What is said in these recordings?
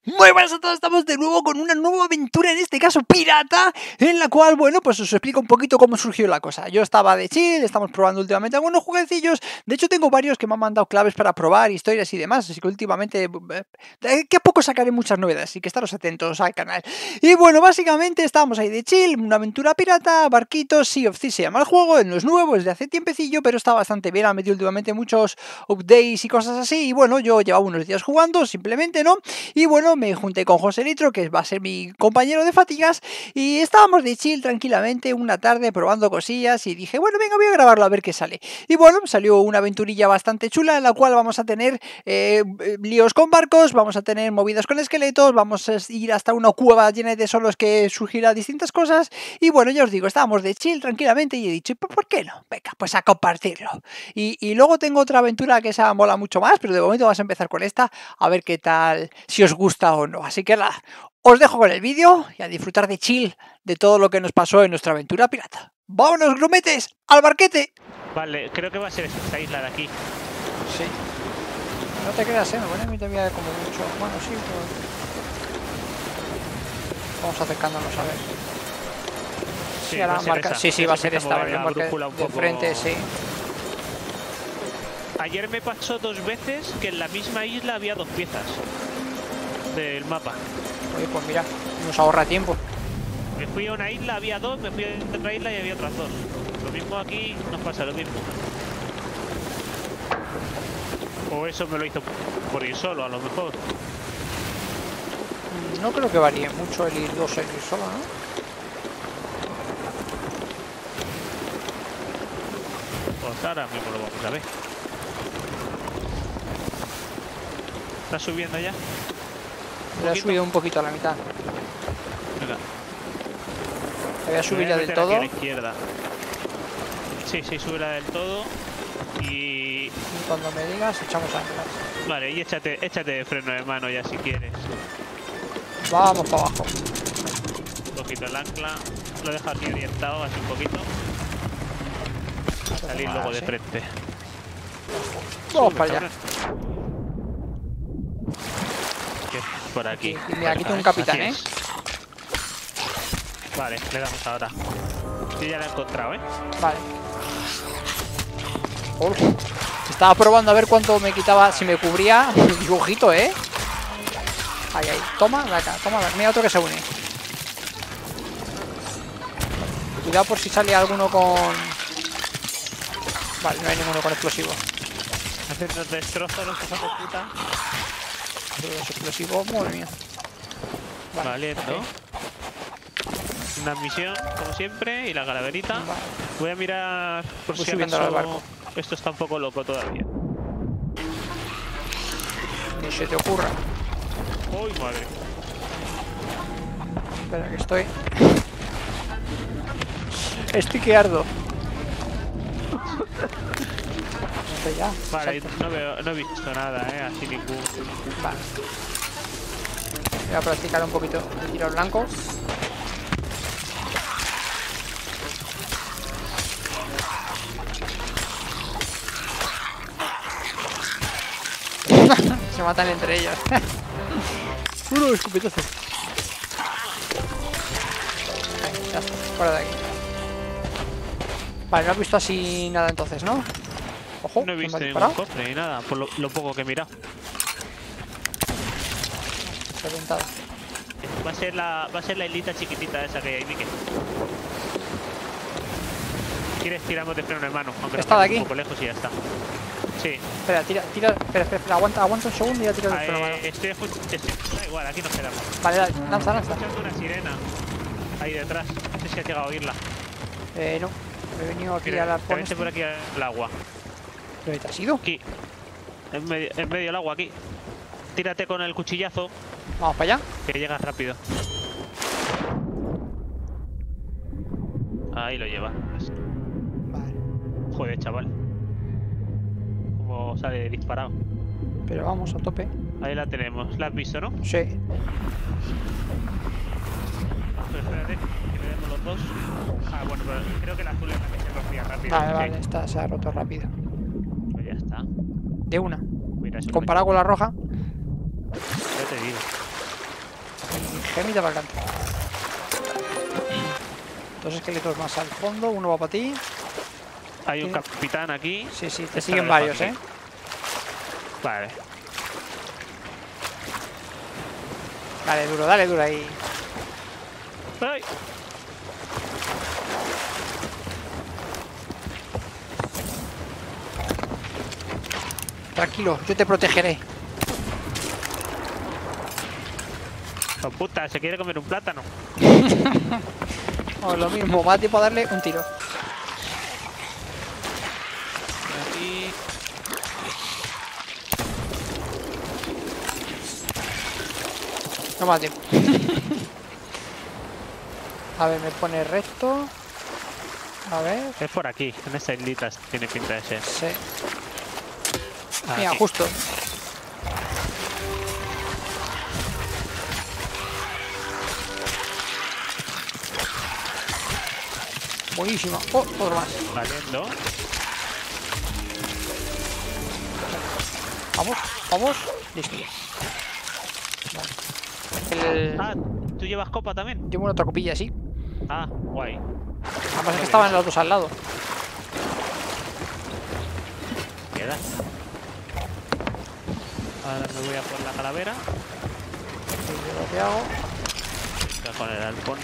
Muy buenas a todos, estamos de nuevo con una nueva aventura, en este caso pirata, en la cual, bueno, pues os explico un poquito cómo surgió la cosa. Yo estaba de chill, estamos probando últimamente algunos jueguecillos, de hecho tengo varios que me han mandado claves para probar, historias y demás, así que últimamente, que a poco sacaré muchas novedades, así que estaros atentos al canal. Y bueno, básicamente estábamos ahí de chill, una aventura pirata, barquitos, Sea of Thieves se llama el juego, no es nuevo, es de hace tiempecillo, pero está bastante bien, ha metido últimamente muchos updates y cosas así, y bueno, yo llevaba unos días jugando, simplemente, ¿no? Y bueno, me junté con José Litro, que va a ser mi compañero de fatigas, y estábamos de chill tranquilamente una tarde probando cosillas y dije, bueno, venga, voy a grabarlo a ver qué sale. Y bueno, salió una aventurilla bastante chula en la cual vamos a tener líos con barcos, vamos a tener movidas con esqueletos, vamos a ir hasta una cueva llena de tesoros que surgirá distintas cosas. Y bueno, ya os digo, estábamos de chill tranquilamente y he dicho, ¿por qué no? Venga, pues a compartirlo. Y luego tengo otra aventura que esa mola mucho más, pero de momento vamos a empezar con esta, a ver qué tal, si os gusta o no. Así que nada, os dejo con el vídeo y a disfrutar de chill de todo lo que nos pasó en nuestra aventura pirata. ¡Vámonos, grumetes! ¡Al barquete! Vale, creo que va a ser esta isla de aquí. Sí. No te creas, me pone a mí todavía como mucho. Bueno, sí, pero... Vamos acercándonos a ver. Sí, ahora va a ser marca... esa. sí, va a ser esta, la porque brújula un de poco... frente, sí. Ayer me pasó 2 veces que en la misma isla había 2 piezas del mapa. Oye, pues mira, nos ahorra tiempo. Me fui a una isla, había 2, me fui a otra isla y había otras 2. Lo mismo aquí, nos pasa lo mismo. O eso me lo hizo por ir solo, a lo mejor. No creo que varíe mucho el ir 2 o el ir solo, ¿no? Pues ahora mismo lo vamos a ver. ¿Está subiendo ya? Le ha subido un poquito a la mitad. Venga. Le voy a subir ya del Aquí todo. a la izquierda. Sí, súbela del todo. Y Cuando me digas, echamos anclas. vale, y échate de freno de mano ya si quieres. Vamos para abajo. Un poquito el ancla. Lo dejo aquí orientado, así un poquito. A salir luego de frente. Vamos para allá. Por aquí. Y mira, aquí tengo un capitán, Así es. Vale, le damos ahora. Yo ya lo he encontrado, Vale. Estaba probando a ver cuánto me quitaba, si me cubría. Dibujito, Ahí, toma, de acá, toma, mira otro que se une. Cuidado por si sale alguno con... Vale, no hay ninguno con explosivo. Haciendo destrozos los hijos de puta. Los explosivos, madre mía. Vale, okay. Una misión, como siempre, y la calaverita. Vale. Voy a mirar por Voy si subiendo al barco. Esto está un poco loco todavía. Ni se te ocurra. ¡Uy, madre! Espera, que estoy... Estoy que ardo. No sé ya. Vale, no he visto nada, así ningún... Vale. Voy a practicar un poquito de tiro al blanco. Se matan entre ellos. Uno escupetazo. Ya está, fuera de aquí. Vale, no has visto así nada entonces, ¿no? Ojo, No he visto ningún disparado. cofre ni nada, por lo poco que he mirado. Reventado. Va a ser la islita chiquitita esa que hay, Mike. ¿Quieres tiramos de freno de mano? Aunque Está de aquí. un poco lejos y ya está. Sí. Espera, espera, aguanta un segundo y ya tiro el freno de mano. Da igual, aquí nos quedamos. Vale, dale, lanza. Estoy escuchando una sirena ahí detrás. No sé si has llegado a oírla. No, he venido aquí al arpón. Vete por aquí al agua. ¿Dónde te has ido? Aquí. En medio del agua, aquí. Tírate con el cuchillazo. Vamos para allá. Que llegas rápido. Ahí lo lleva. Vale. Joder, chaval. Como sale disparado. Pero vamos a tope. Ahí la tenemos. ¿La has visto, no? Sí. Pero espérate, que le demos los dos. Ah, bueno, pero creo que la azul es la que se rompía rápido. Vale, esta se ha roto rápido. Pues ya está. De una. Mira, eso Comparado con la roja. ya te digo. Y gemita para adelante. Dos esqueletos más al fondo, uno va para ti. Hay un capitán aquí. Sí, sí, te Esta siguen la dejo varios, aquí. Vale. Dale duro ahí. ¡Ay! Tranquilo, yo te protegeré. ¡Oh, puta! Se quiere comer un plátano. O lo mismo, va a tiempo a darle un tiro. Aquí. No me da tiempo. A ver, me pone recto. A ver. Es por aquí, en esta islita tiene pinta de ser. Sí. Aquí. Mira, justo. Buenísima. Oh, otro más. Valiendo. Vamos, vamos. Listo. Vale. Ah, ¿tú llevas copa también? Llevo una otra copilla así. Ah, guay. Además es que estaban los dos al lado. Queda. Ahora me voy a por la calavera. Y yo lo que hago. Voy a poner el halcón.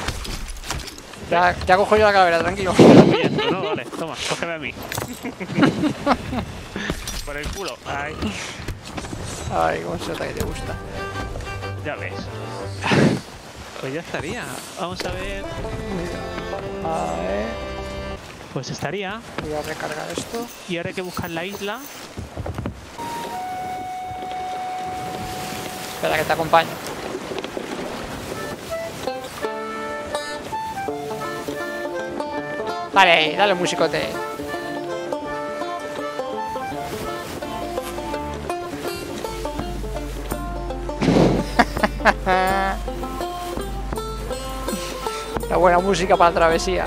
Ya cojo yo la calavera, tranquilo. Esto, ¿no? Vale, toma, cógeme a mí. Por el culo. Ay, Ay, cómo se nota que te gusta. ya ves. Pues ya estaría. Vamos a ver. A ver. Pues estaría. Voy a recargar esto. Y ahora hay que buscar la isla. Espera que te acompaño. Dale, dale musicote. La buena música para la travesía.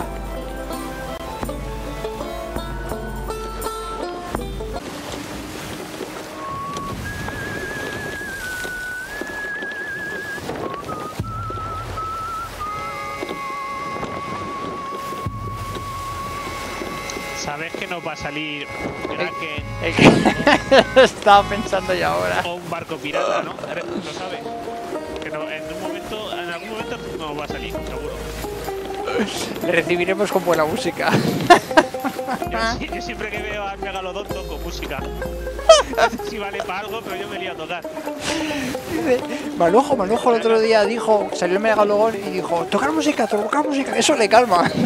Sabes que nos va a salir Kraken El que estaba pensando ya ahora. o un barco pirata, ¿no? Lo sabes. Que no, en algún momento nos va a salir, seguro. Le recibiremos con buena música. Yo siempre que veo al Megalodon toco música. No sé si vale para algo, pero yo me lío a tocar. Dice, Manujo el otro día dijo, salió el Megalodon y dijo, tocar música, eso le calma. Hay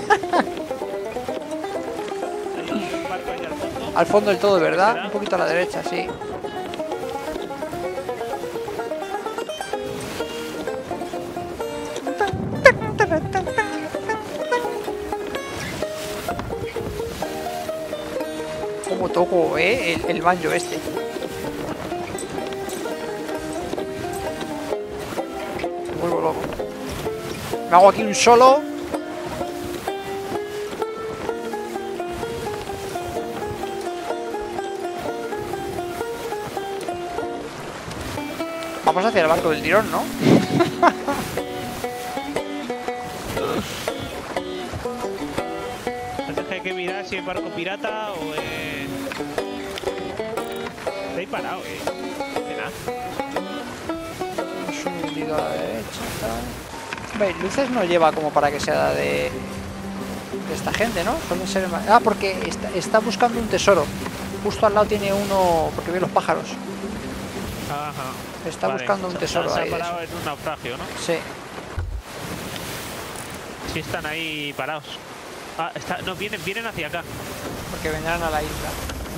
un barco ahí al fondo. Al fondo del todo, ¿verdad? ¿Será? Un poquito a la derecha, sí. Como toco, el banjo este. Me vuelvo loco. Me hago aquí un solo. Vamos hacia el barco del tirón, ¿no? Entonces hay que mirar si es barco pirata o es... Está ahí parado, De nada. Es un hundido a la derecha. Tal. Ve, luces no lleva como para que sea de esta gente, ¿no? Suelen ser más... Ah, porque está buscando un tesoro. Justo al lado tiene uno, porque ve los pájaros. Ajá. Está Vale, buscando un tesoro se ahí. ha parado en un naufragio, ¿no? Sí. Sí están ahí parados. Ah, no, vienen hacia acá. Porque vendrán a la isla.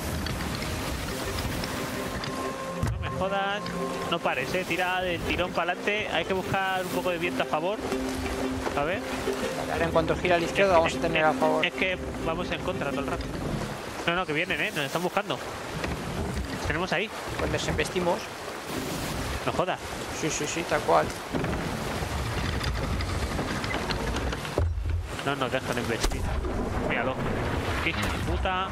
No me jodas. No pares, tira del tirón para adelante. Hay que buscar un poco de viento a favor. A ver. Vale, ahora en cuanto gira a la izquierda vamos a tener a favor. Es que vamos en contra todo el rato. No, que vienen, nos están buscando. Tenemos ahí. Pues les embestimos. No jodas. Sí, tal cual. No nos dejan investir. Míralo. Qué hijo de puta.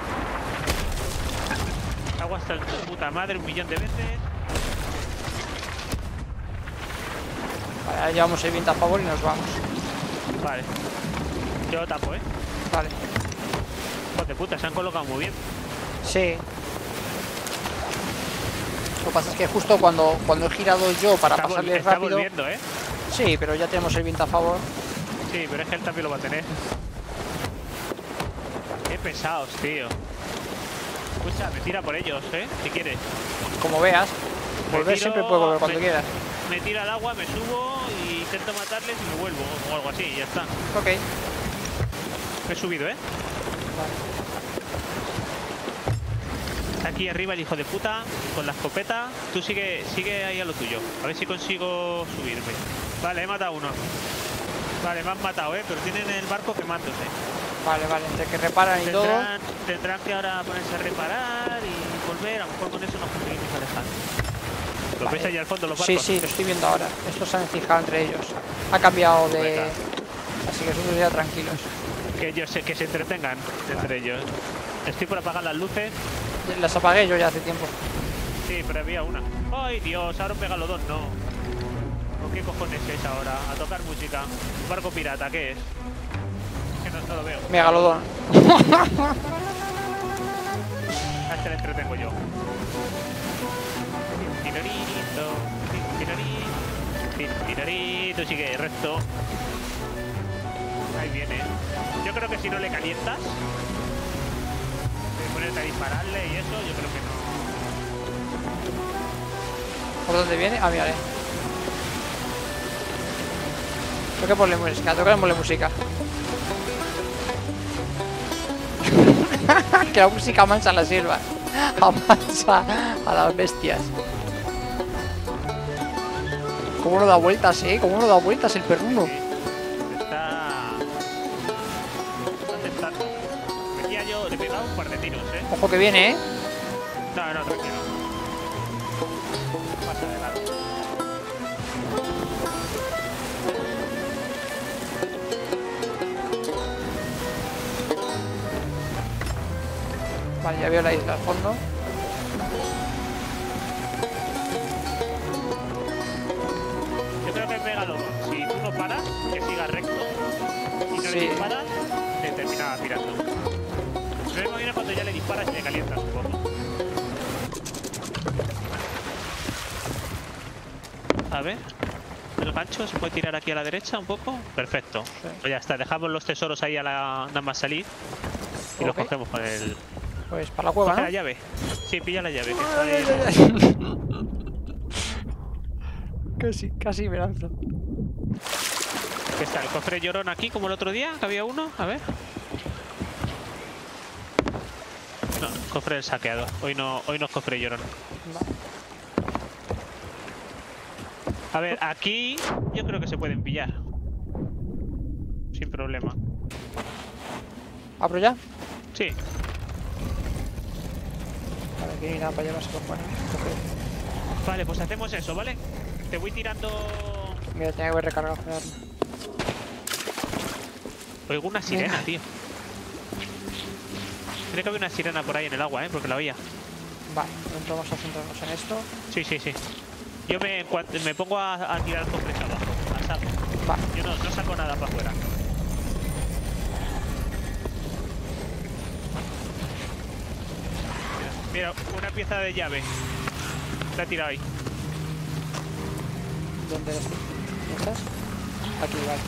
Hago hasta tu puta madre 1.000.000 de veces. Vale, ahora llevamos el viento a favor y nos vamos. Vale. Yo lo tapo, Vale. Joder, de puta, se han colocado muy bien. Sí. Lo que pasa es que justo cuando he girado yo para pasarle Está rápido... volviendo, Sí, pero ya tenemos el viento a favor. Sí, pero es que él también lo va a tener. Qué pesados, tío. Escucha, me tira por ellos, si quieres. Como veas, Me volver tiro- siempre puedo volver cuando me- quieras. Me tiro al agua, me subo y intento matarles y me vuelvo o algo así, y ya está. Ok. Me he subido, Vale. Está aquí arriba el hijo de puta con la escopeta. Tú sigue ahí a lo tuyo. A ver si consigo subirme. Vale, he matado a uno. Vale, me han matado, pero tienen el barco quemándose. Vale, entre que reparan y todo. Tendrán que ahora ponerse a reparar y volver. A lo mejor con eso nos conseguimos alejar. ¿Lo Vale. veis ahí al fondo los Sí, barcos? sí, lo estoy viendo ahora. Estos se han fijado entre ellos. Ha cambiado de... Venga. Así que nosotros ya tranquilos. Que ellos que se entretengan entre ellos. Estoy por apagar las luces. Las apagué yo ya hace tiempo. Sí, pero había una. ¡Ay, Dios! Ahora un megalodón, no. ¿O qué cojones es ahora? A tocar música. Barco pirata, ¿qué es? Que no lo veo. Megalodón. A este le entretengo yo. Tinarito, sigue recto. Ahí viene. Yo creo que si no le calientas, de ponerte a dispararle y eso, yo creo que no. ¿Por dónde viene? Ah, mira. Toquémosle música, toquémosle música. Que la música mancha a la selva. Amansa a las bestias. Cómo no da vueltas, cómo no da vueltas el perruno. Sí. Está... ¿Dónde está? Venía yo, le pegaba un par de tiros, Ojo que viene, No, tranquilo. Pasa de lado. Vale, ya veo la isla al fondo. Yo creo que es megalodón. Si tú no paras, que siga recto y no Sí. le disparas, te termina tirando. Pero me imagino cuando ya le disparas y le calientas un poco. A ver. El gancho se puede tirar aquí a la derecha un poco. Perfecto. Sí. Pues ya está. Dejamos los tesoros ahí a la nada más salir. Y los Ok. cogemos con el... Pues para la cueva, Coge ¿no? la llave. Sí, pilla la llave. Que está ahí. Casi me lanzo. ¿Qué está? ¿El cofre llorón aquí como el otro día? Que había uno. A ver. No, el cofre del saqueado. Hoy no es cofre llorón. A ver, aquí yo creo que se pueden pillar. Sin problema. ¿Abro ya? Sí. Vale, aquí no hay nada para llevarse por fuera. Vale, pues hacemos eso, ¿vale? Te voy tirando... Mira, tenía que haber recargado el arma. Oigo una sirena, tío. Tiene que haber una sirena por ahí en el agua, porque la oía. Vale, entonces vamos a centrarnos en esto. Sí. Yo me pongo a tirar cofres abajo, al saco. Vale, Yo no saco nada para afuera. Mira, una pieza de llave. La he tirado ahí. ¿dónde eres tú? ¿Dónde estás? Aquí, vale.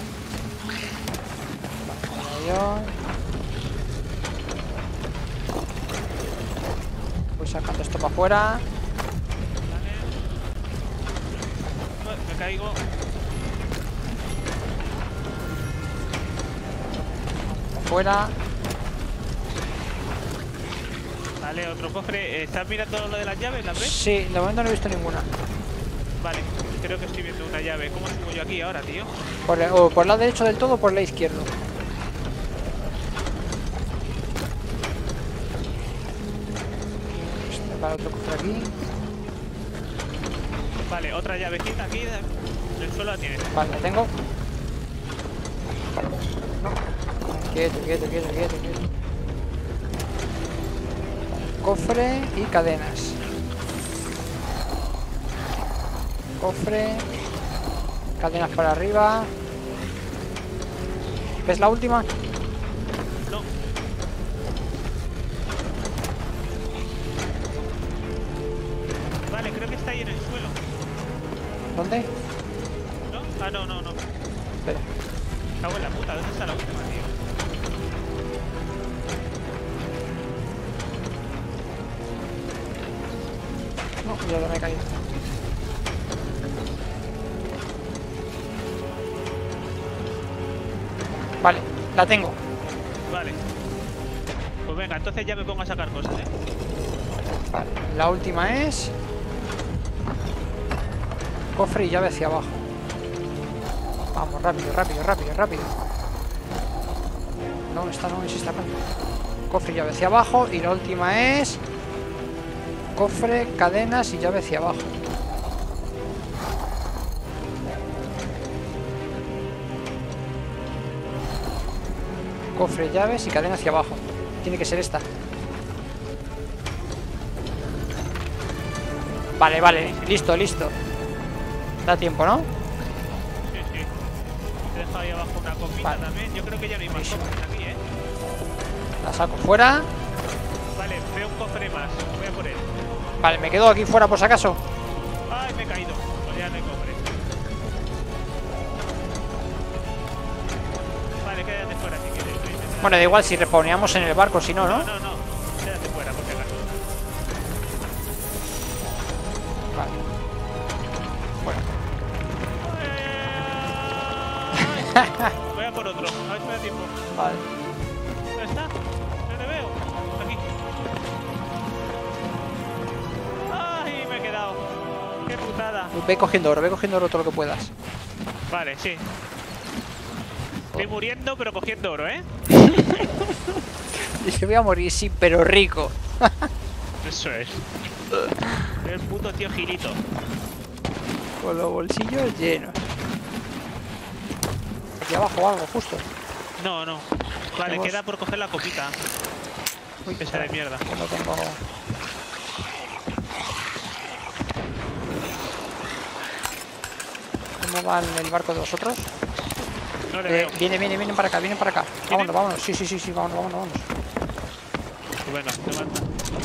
Vale, yo. Voy sacando esto para afuera. Vale. Me caigo. Afuera. Vale, otro cofre. ¿Estás mirando lo de las llaves? ¿Las ves? Sí, de momento no he visto ninguna. Vale, creo que estoy viendo una llave. ¿Cómo subo yo aquí ahora, tío? O por el lado derecho del todo o por el lado izquierdo. Vale, otro cofre aquí. Vale, otra llavecita aquí. En el suelo la tienes. Vale, la tengo. Quieto. Cofre y cadenas. Cofre Cadenas para arriba. ¿Es la última? No. Vale, creo que está ahí en el suelo. ¿Dónde? ¿No? Ah, no. Espera. Cago en la puta, ¿dónde está la última, tío? No, ya me he caído. Vale, la tengo. Vale. Pues venga, entonces ya me pongo a sacar cosas, ¿eh? Vale, la última es... Cofre y llave hacia abajo. Vamos, rápido. No, esta no es esta. Cofre y llave hacia abajo. Y la última es... Cofre, cadenas y llave hacia abajo. Cofre, llaves y cadena hacia abajo. Tiene que ser esta. Vale, listo. Da tiempo, ¿no? Sí. Te he dejado ahí abajo una copita también. Yo creo que ya no hay más cofres aquí, ¿eh? La saco fuera. Vale, veo un cofre más. Voy a por él. Vale, me quedo aquí fuera por si acaso. Ay, me he caído. Pues ya no hay cofre. Vale, quédate fuera si quieres. Bueno, da igual si respawneamos en el barco, si no, ¿no? No. Quédate fuera, por si acaso. Vale. Bueno. Voy a por otro. A ver si me da tiempo. Vale. ¿Dónde está? No le veo. Aquí. Ay, me he quedado. Qué putada. Ve cogiendo oro todo lo que puedas. Vale, sí. Estoy muriendo, pero cogiendo oro, ¿eh? Dije, voy a morir, sí, pero rico. Eso es. El puto tío Gilito. Con los bolsillos llenos. Aquí abajo algo, justo. No. Vale, Tenemos- queda por coger la copita. Uy, Esa de mierda. que no tengo... ¿Cómo va el barco de vosotros? No le veo. Vienen para acá. Vámonos. Sí, vámonos. Pues venga, levanta.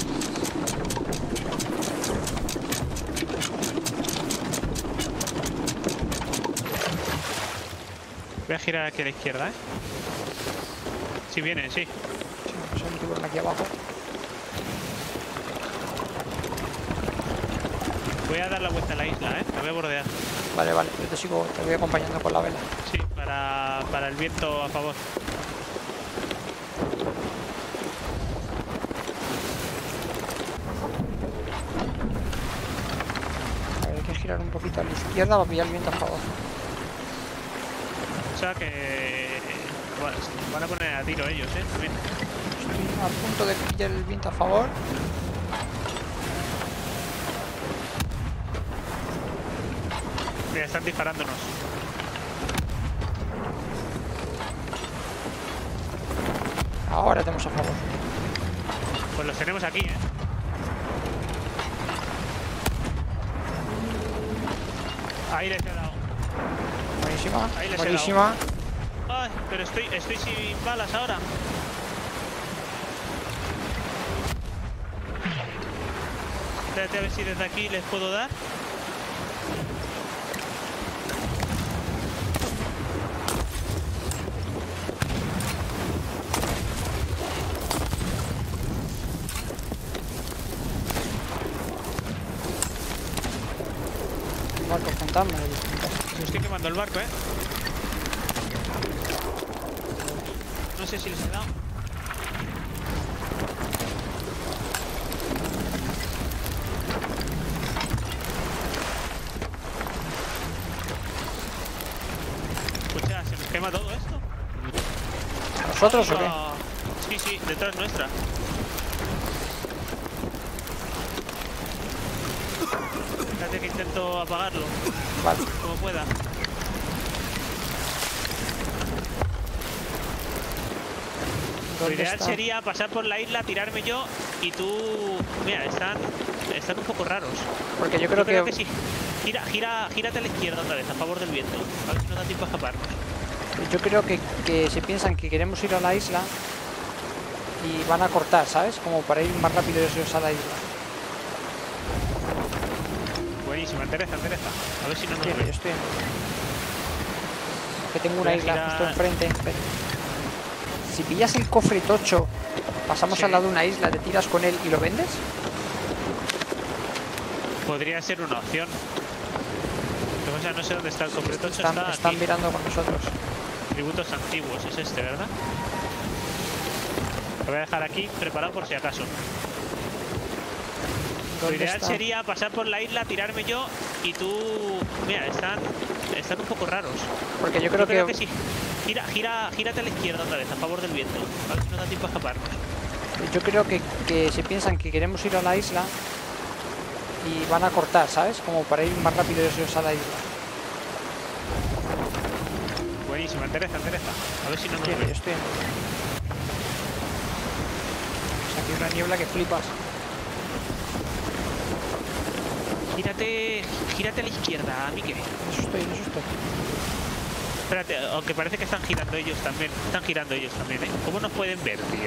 Voy a girar aquí a la izquierda, ¿eh? Si vienen, sí. Sí, pues hay un tiburón aquí abajo. Voy a dar la vuelta a la isla, ¿eh? La voy a bordear. Vale, yo te voy acompañando con la vela. Sí, para el viento a favor. A ver, hay que girar un poquito a la izquierda para pillar el viento a favor. O sea que... Bueno, se van a poner a tiro ellos, ¿eh? También. Estoy a punto de pillar el viento a favor. Mira, están disparándonos. Ahora tenemos a favor. Pues los tenemos aquí, ¿eh? Ahí les he dado. Buenísima. Ay, pero estoy sin balas ahora. Espérate a ver si desde aquí les puedo dar. Barco fantasma. Me estoy quemando el barco, ¿eh? No sé si les he dado. Escucha, ¿se nos quema todo esto? ¿Nosotros o qué? Ah, sí, detrás nuestra. Fíjate que intento apagarlo Vale. como pueda. Lo ¿Dónde ideal está? sería pasar por la isla, tirarme yo y tú... Mira, están un poco raros. Porque yo Yo creo creo que que sí. Gírate a la izquierda otra vez, a favor del viento. A ver si nos da tiempo a escaparnos. Yo creo que se piensan que queremos ir a la isla y van a cortar, ¿sabes? Como para ir más rápido ellos a la isla. Buenísimo, endereza. A ver si no nos Yo ve. estoy en... Que tengo una Voy a isla girar. justo enfrente. Espera. Si pillas el cofre tocho, pasamos Sí. al lado de una isla, te tiras con él y lo vendes. Podría ser una opción. O sea, no sé dónde está el cofre tocho. Están Está aquí. mirando con nosotros. Tributos antiguos, es este, ¿verdad? Lo voy a dejar aquí, preparado por si acaso. Lo ¿Dónde ideal está? sería pasar por la isla, tirarme yo y tú... Mira, están un poco raros. Porque yo Yo creo que... sí. Gírate a la izquierda otra vez, a favor del viento. A ver si nos da tiempo a escaparnos. Yo creo que se piensan que queremos ir a la isla y van a cortar, ¿sabes? Como para ir más rápido ellos a la isla. Buenísimo, endereza. A ver si no nos Yo ve. estoy en... O sea, aquí hay una niebla que flipas. Gírate a la izquierda, Mike. En eso estoy. Espérate, aunque parece que están girando ellos también. ¿Eh? ¿Cómo nos pueden ver, tío?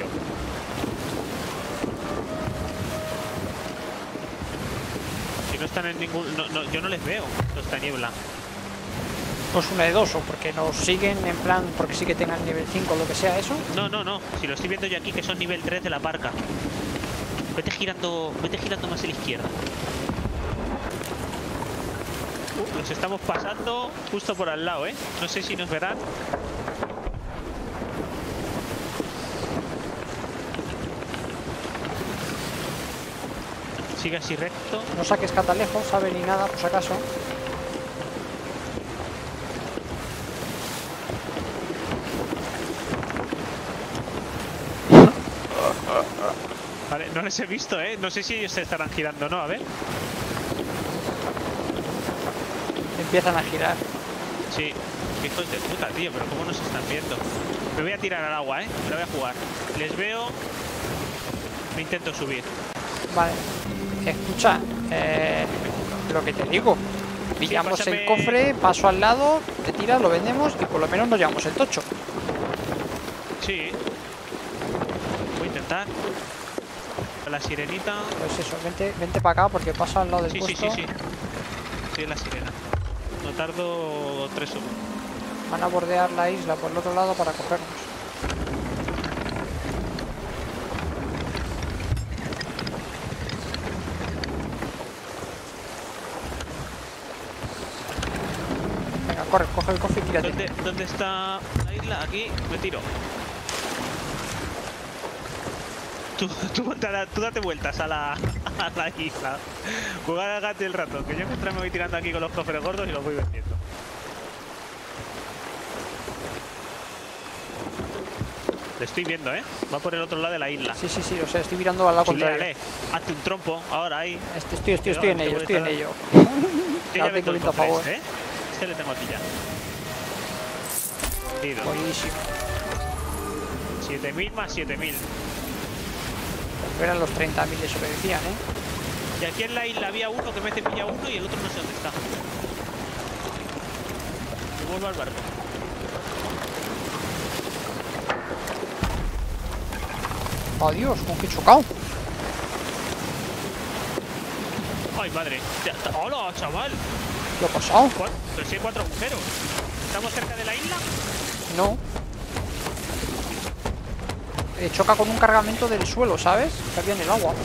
Si no están en ningún... yo no les veo, esta niebla. Pues una de dos, o porque nos siguen en plan, porque sí que tengan nivel 5 o lo que sea eso. No. Si lo estoy viendo yo aquí, que son nivel 3 de la parca. Vete girando más a la izquierda. Los estamos pasando justo por al lado, ¿eh? No sé si nos verán. Sigue así recto. No saques catalejo, sabe ni nada, por si acaso. Vale, no les he visto, ¿eh? No sé si ellos se estarán girando o no, a ver. Empiezan a girar. Sí, hijos de puta, tío, pero ¿cómo nos están viendo? Me voy a tirar al agua, ¿eh? Me la voy a jugar. Les veo. Me intento subir. Vale. Escucha, lo que te digo. Pillamos pásame- el cofre, paso al lado, te tiras, lo vendemos y por lo menos nos llevamos el tocho. Sí. Voy a intentar. A la sirenita. Pues eso, vente para acá porque paso al lado del Sí. puesto. Estoy en la sirena. No tardo 3 segundos. Van a bordear la isla por el otro lado para cogernos. Venga, corre, coge el cofre y tírate. ¿Dónde está la isla? Aquí, me tiro. Tú date vueltas a la isla. Jugar al gato y el ratón, que yo mientras me voy tirando aquí con los cofres gordos y los voy vendiendo. Le estoy viendo, ¿eh? Va por el otro lado de la isla. Sí, o sea, estoy mirando al lado contrario. Chuleale, hazte un trompo, ahora ahí. Estoy en ello, estoy en ello. Yo ya Date vendo el colito a cofre favor. este, ¿eh? Este le tengo aquí ya. Vendido. Buenísimo. 7000 más 7000. Eran los 30.000 eso que decían, ¿eh? Y aquí en la isla había uno que me cepilla uno y el otro no sé dónde está. Me vuelvo al barco. Adiós, con que he chocado. ¡Ay, madre! ¡Hola, chaval! ¿Qué ha pasado? Pero si hay 4 agujeros. ¿Estamos cerca de la isla? No. Choca con un cargamento del suelo, ¿sabes? Que había en el agua.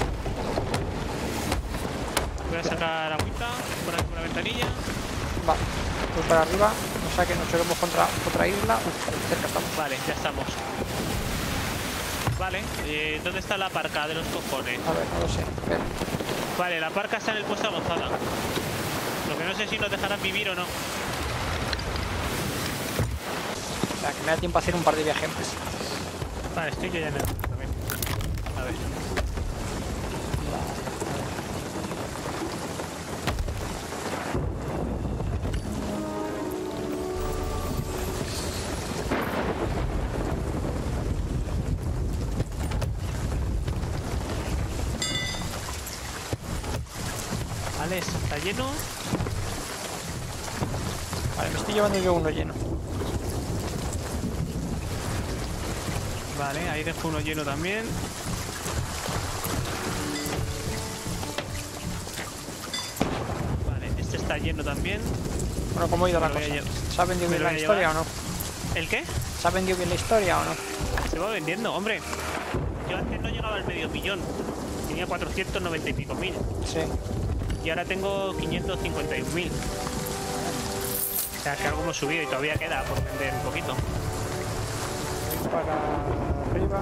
Voy a sacar agüita por aquí por la ventanilla. Vale, pues para arriba, o sea que nos choquemos contra otra isla. Uf, cerca estamos. Vale, ya estamos. Vale, ¿dónde está la parca de los cojones? A ver, no lo sé. Espera. Vale, la parca está en el puesto avanzada. Lo que no sé si nos dejarán vivir o no. O sea, que me da tiempo a hacer un par de viajes más. Vale, estoy yo ya en el también. A ver. Vale, está lleno. me estoy llevando yo uno lleno. Vale, ahí dejo uno lleno también. Vale, este está lleno también. Bueno, ¿cómo ha ido la Me lo voy cosa? a llevar. ¿Se ha vendido Me bien lo la voy a historia o llevar. no? ¿El qué? ¿Se ha vendido bien la historia o no? Se va vendiendo, hombre. Yo antes no llegaba al medio millón. Tenía 490 y pico mil. Sí. Y ahora tengo 551.000. O sea que algo hemos subido y todavía queda por vender un poquito. Para arriba.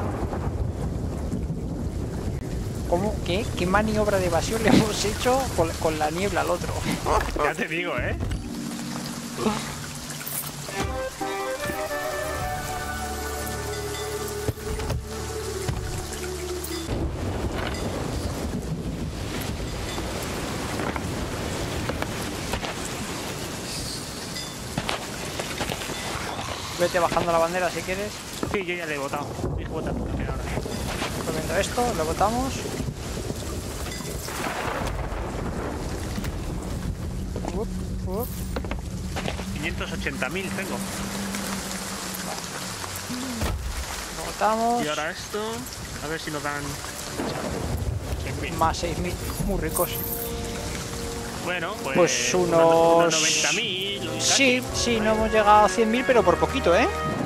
¿Cómo? ¿Qué? ¿Qué maniobra de evasión le hemos hecho con la niebla al otro? Ya te digo, ¿eh? Vete bajando la bandera si quieres. Sí, yo ya le he votado. Dije votar también ahora. Comiendo esto, lo botamos. Up, up. 580.000 tengo. Lo botamos. Y ahora esto. A ver si nos dan 6.000. Más 6.000. Muy ricos. Bueno, Pues unos unos 90.000. Sí, sí, no hemos llegado a 100.000, pero por poquito, ¿eh?